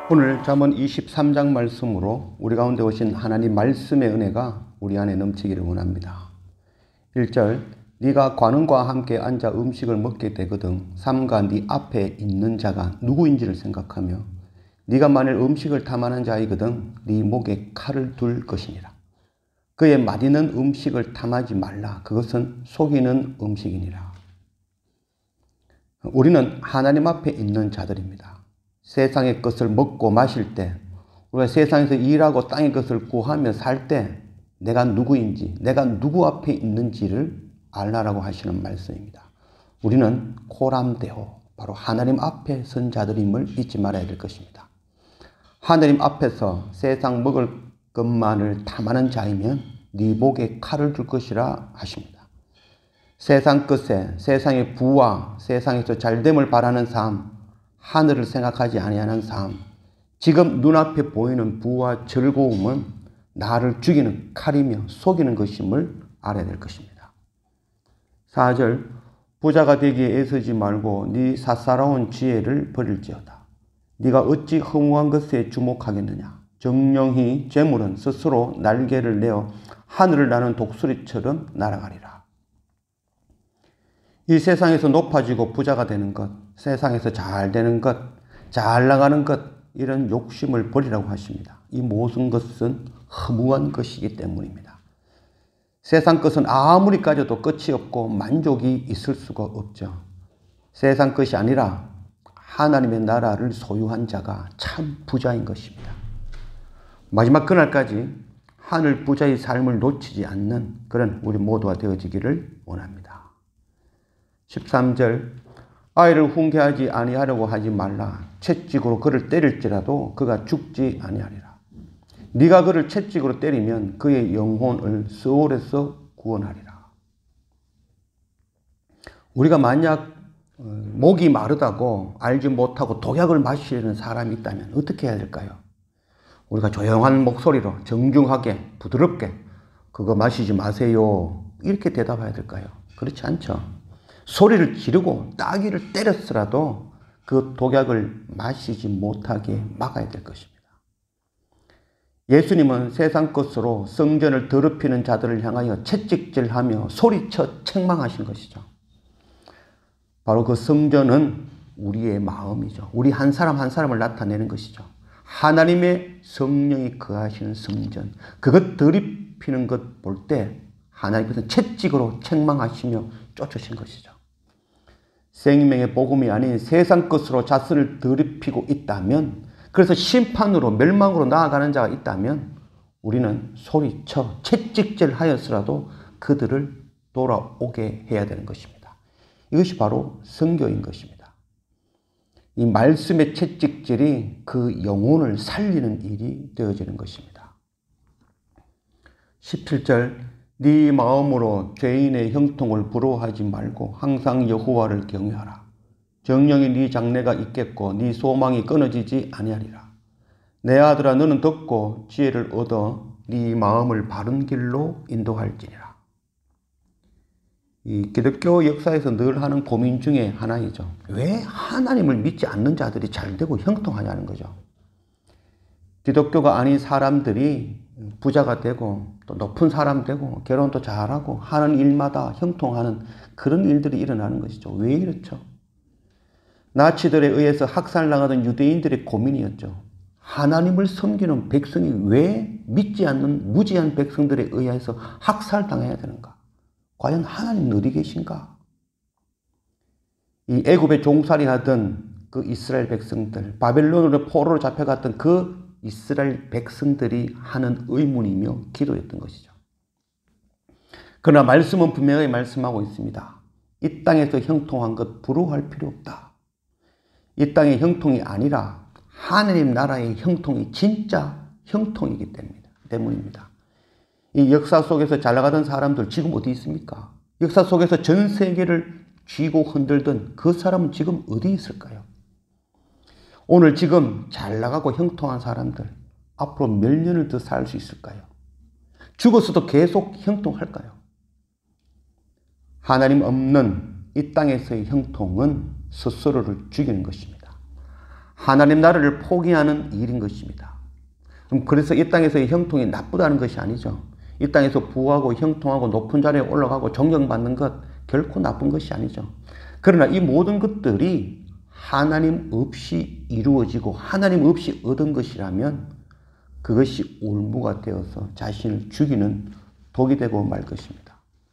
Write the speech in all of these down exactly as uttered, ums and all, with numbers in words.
오늘 잠언 이십삼 장 말씀으로 우리 가운데 오신 하나님 말씀의 은혜가 우리 안에 넘치기를 원합니다. 일 절 네가 관원과 함께 앉아 음식을 먹게 되거든 삼가 네 앞에 있는 자가 누구인지를 생각하며 네가 만일 음식을 탐하는 자이거든 네 목에 칼을 둘 것이니라. 그의 맛있는 음식을 탐하지 말라. 그것은 속이는 음식이니라. 우리는 하나님 앞에 있는 자들입니다. 세상의 것을 먹고 마실 때, 우리가 세상에서 일하고 땅의 것을 구하며 살 때 내가 누구인지, 내가 누구 앞에 있는지를 알라라고 하시는 말씀입니다. 우리는 코람데오, 바로 하나님 앞에 선 자들임을 잊지 말아야 될 것입니다. 하나님 앞에서 세상 먹을 것만을 탐하는 자이면 네 목에 칼을 둘 것이라 하십니다. 세상 것에, 세상의 부와 세상에서 잘됨을 바라는 삶, 하늘을 생각하지 아니하는 삶, 지금 눈앞에 보이는 부와 즐거움은 나를 죽이는 칼이며 속이는 것임을 알아야 될 것입니다. 사 절 부자가 되기에 애쓰지 말고 네 사사로운 지혜를 버릴지어다. 네가 어찌 허무한 것에 주목하겠느냐. 정령히 재물은 스스로 날개를 내어 하늘을 나는 독수리처럼 날아가리라. 이 세상에서 높아지고 부자가 되는 것, 세상에서 잘 되는 것, 잘 나가는 것, 이런 욕심을 버리라고 하십니다. 이 모든 것은 허무한 것이기 때문입니다. 세상 것은 아무리 가져도 끝이 없고 만족이 있을 수가 없죠. 세상 것이 아니라 하나님의 나라를 소유한 자가 참 부자인 것입니다. 마지막 그날까지 하늘 부자의 삶을 놓치지 않는 그런 우리 모두가 되어지기를 원합니다. 십삼 절 아이를 훈계하지 아니하려고 하지 말라. 채찍으로 그를 때릴지라도 그가 죽지 아니하리라. 네가 그를 채찍으로 때리면 그의 영혼을 스올에서 구원하리라. 우리가 만약 목이 마르다고 알지 못하고 독약을 마시는 사람이 있다면 어떻게 해야 될까요? 우리가 조용한 목소리로 정중하게 부드럽게 그거 마시지 마세요 이렇게 대답해야 될까요? 그렇지 않죠. 소리를 지르고 따귀를 때렸으라도 그 독약을 마시지 못하게 막아야 될 것입니다. 예수님은 세상 것으로 성전을 더럽히는 자들을 향하여 채찍질하며 소리쳐 책망하신 것이죠. 바로 그 성전은 우리의 마음이죠. 우리 한 사람 한 사람을 나타내는 것이죠. 하나님의 성령이 거하시는 성전, 그것 더럽히는 것 볼 때 하나님께서 채찍으로 책망하시며 쫓으신 것이죠. 생명의 복음이 아닌 세상 것으로 자신을 더럽히고 있다면, 그래서 심판으로 멸망으로 나아가는 자가 있다면 우리는 소리쳐 채찍질 하였으라도 그들을 돌아오게 해야 되는 것입니다. 이것이 바로 선교인 것입니다. 이 말씀의 채찍질이 그 영혼을 살리는 일이 되어지는 것입니다. 십칠 절 네 마음으로 죄인의 형통을 부러워하지 말고 항상 여호와를 경외하라. 정령이 네 장래가 있겠고 네 소망이 끊어지지 아니하리라. 내 아들아 너는 듣고 지혜를 얻어 네 마음을 바른 길로 인도할지니라. 이 기독교 역사에서 늘 하는 고민 중에 하나이죠. 왜 하나님을 믿지 않는 자들이 잘 되고 형통하냐는 거죠. 기독교가 아닌 사람들이 부자가 되고 또 높은 사람 되고 결혼도 잘하고 하는 일마다 형통하는 그런 일들이 일어나는 것이죠. 왜 이렇죠? 나치들에 의해서 학살당하던 유대인들의 고민이었죠. 하나님을 섬기는 백성이 왜 믿지 않는 무지한 백성들에 의해서 학살당해야 되는가? 과연 하나님 어디 계신가? 이 애굽에 종살이 하던 그 이스라엘 백성들, 바벨론으로 포로로 잡혀갔던 그 이스라엘 백성들이 하는 의문이며 기도였던 것이죠. 그러나 말씀은 분명히 말씀하고 있습니다. 이 땅에서 형통한 것 부러워할 필요 없다. 이 땅의 형통이 아니라 하나님 나라의 형통이 진짜 형통이기 때문입니다. 이 역사 속에서 잘 나가던 사람들 지금 어디 있습니까? 역사 속에서 전 세계를 쥐고 흔들던 그 사람은 지금 어디 있을까요? 오늘 지금 잘 나가고 형통한 사람들 앞으로 몇 년을 더 살 수 있을까요? 죽었어도 계속 형통할까요? 하나님 없는 이 땅에서의 형통은 스스로를 죽이는 것입니다. 하나님 나라를 포기하는 일인 것입니다. 그래서 이 땅에서의 형통이 나쁘다는 것이 아니죠. 이 땅에서 부하고 형통하고 높은 자리에 올라가고 존경받는 것 결코 나쁜 것이 아니죠. 그러나 이 모든 것들이 하나님 없이 이루어지고 하나님 없이 얻은 것이라면 그것이 올무가 되어서 자신을 죽이는 독이 되고 말 것입니다.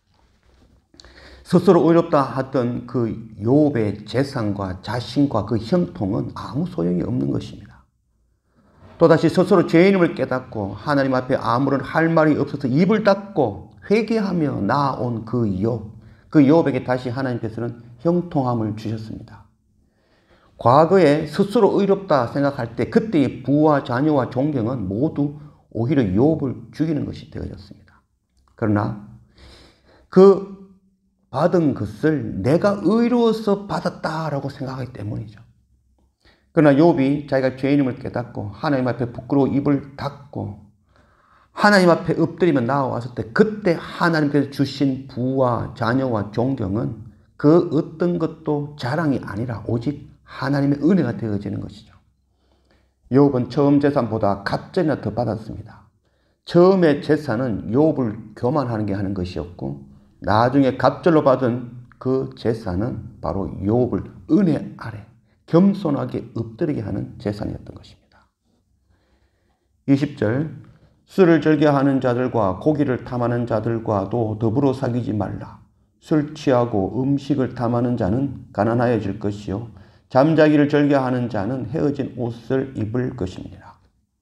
스스로 의롭다 하던 그 욥의 재산과 자신과 그 형통은 아무 소용이 없는 것입니다. 또다시 스스로 죄인임을 깨닫고 하나님 앞에 아무런 할 말이 없어서 입을 닫고 회개하며 나아온 그 욥, 그 욥에게 다시 하나님께서는 형통함을 주셨습니다. 과거에 스스로 의롭다 생각할 때 그때의 부와 자녀와 존경은 모두 오히려 욥을 죽이는 것이 되어졌습니다. 그러나 그 받은 것을 내가 의로워서 받았다라고 생각하기 때문이죠. 그러나 욥이 자기가 죄인임을 깨닫고 하나님 앞에 부끄러워 입을 닫고 하나님 앞에 엎드리며 나아왔을 때 그때 하나님께서 주신 부와 자녀와 존경은 그 어떤 것도 자랑이 아니라 오직 하나님의 은혜가 되어지는 것이죠. 욥은 처음 재산보다 갑절이나 더 받았습니다. 처음의 재산은 욥을 교만하는 게 하는 것이었고 나중에 갑절로 받은 그 재산은 바로 욥을 은혜 아래 겸손하게 엎드리게 하는 재산이었던 것입니다. 이십 절 술을 즐겨하는 자들과 고기를 탐하는 자들과도 더불어 사귀지 말라. 술 취하고 음식을 탐하는 자는 가난하여질 것이요 잠자기를 즐겨하는 자는 헤어진 옷을 입을 것입니다.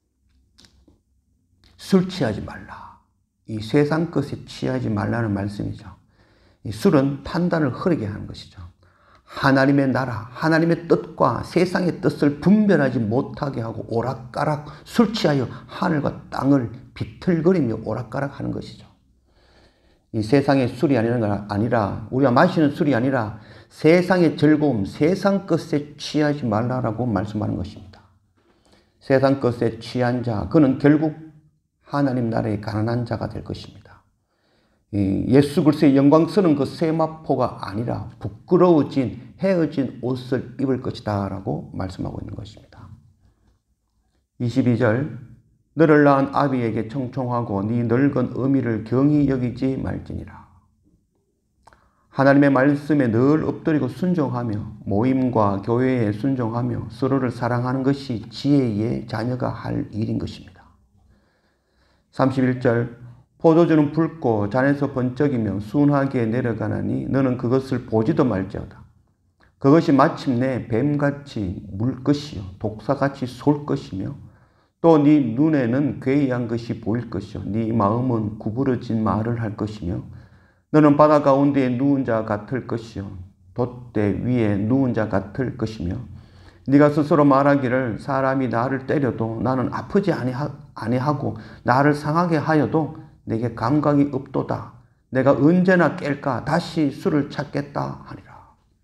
술 취하지 말라. 이 세상 것에 취하지 말라는 말씀이죠. 이 술은 판단을 흐리게 하는 것이죠. 하나님의 나라, 하나님의 뜻과 세상의 뜻을 분별하지 못하게 하고 오락가락 술 취하여 하늘과 땅을 비틀거리며 오락가락 하는 것이죠. 이 세상의 술이 아니라 우리가 마시는 술이 아니라 세상의 즐거움, 세상 것에 취하지 말라라고 말씀하는 것입니다. 세상 것에 취한 자, 그는 결국 하나님 나라의 가난한 자가 될 것입니다. 예수 그리스도의 영광스러운 그 세마포가 아니라 부끄러워진 헤어진 옷을 입을 것이다 라고 말씀하고 있는 것입니다. 이십이 절 너를 낳은 아비에게 청청하고 네 늙은 어미를 경히 여기지 말지니라. 하나님의 말씀에 늘 엎드리고 순종하며 모임과 교회에 순종하며 서로를 사랑하는 것이 지혜의 자녀가 할 일인 것입니다. 삼십일 절 포도주는 붉고 잔에서 번쩍이며 순하게 내려가나니 너는 그것을 보지도 말지어다. 그것이 마침내 뱀같이 물 것이요 독사같이 쏠 것이며 또 네 눈에는 괴이한 것이 보일 것이요 네 마음은 구부러진 말을 할 것이며 너는 바다 가운데에 누운 자 같을 것이요 돛대 위에 누운 자 같을 것이며 네가 스스로 말하기를 사람이 나를 때려도 나는 아프지 아니하고 나를 상하게 하여도 내게 감각이 없도다. 내가 언제나 깰까 다시 술을 찾겠다 하리라.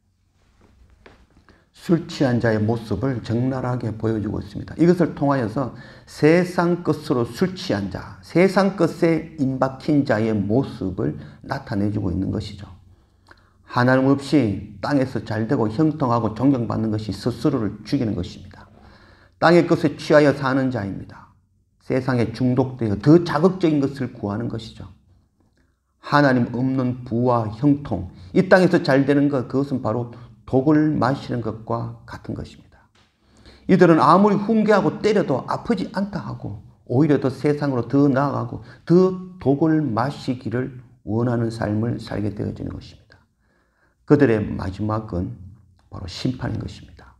술 취한 자의 모습을 적나라하게 보여주고 있습니다. 이것을 통하여서 세상 것으로 술 취한 자, 세상 것에 임박힌 자의 모습을 나타내주고 있는 것이죠. 하나님 없이 땅에서 잘되고 형통하고 존경받는 것이 스스로를 죽이는 것입니다. 땅의 것에 취하여 사는 자입니다. 세상에 중독되어 더 자극적인 것을 구하는 것이죠. 하나님 없는 부와 형통, 이 땅에서 잘되는 것, 그것은 바로 독을 마시는 것과 같은 것입니다. 이들은 아무리 훈계하고 때려도 아프지 않다 하고 오히려 더 세상으로 더 나아가고 더 독을 마시기를 원하는 삶을 살게 되어지는 것입니다. 그들의 마지막은 바로 심판인 것입니다.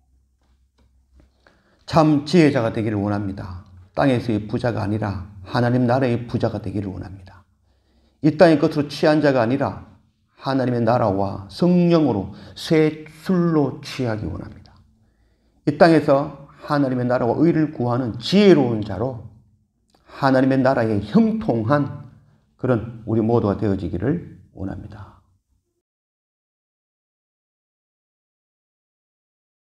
참 지혜자가 되기를 원합니다. 땅에서의 부자가 아니라 하나님 나라의 부자가 되기를 원합니다. 이 땅의 것으로 취한 자가 아니라 하나님의 나라와 성령으로 새 술로 취하기 원합니다. 이 땅에서 하나님의 나라와 의를 구하는 지혜로운 자로 하나님의 나라에 형통한 그런 우리 모두가 되어지기를 원합니다.